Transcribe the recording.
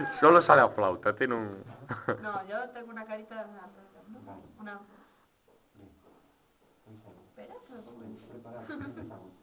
Solo sale a flauta, tiene un... No, yo tengo una carita de una... Vale. Espera, Preparado, empezamos.